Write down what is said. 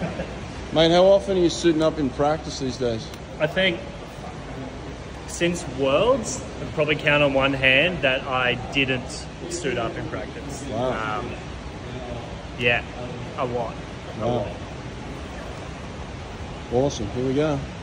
Mate, how often are you suiting up in practice these days? I think since Worlds, I'd probably count on one hand that I didn't suit up in practice. Wow. Yeah, a lot. Wow. Awesome. Here we go.